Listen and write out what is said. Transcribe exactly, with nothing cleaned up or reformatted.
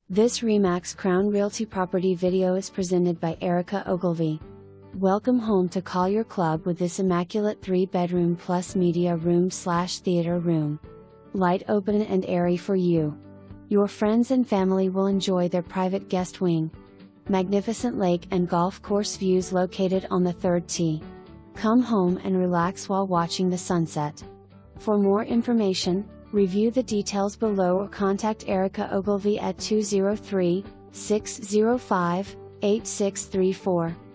This Remax Crown Realty property video is presented by Erica Ogilvie. Welcome home to Collier Club with this immaculate three bedroom plus media room slash theater room. Light, open and airy for you. Your friends and family will enjoy their private guest wing. Magnificent lake and golf course views located on the third tee. Come home and relax while watching the sunset. For more information, review the details below or contact Erica Ogilvie at two zero three, six zero five, eight six three four.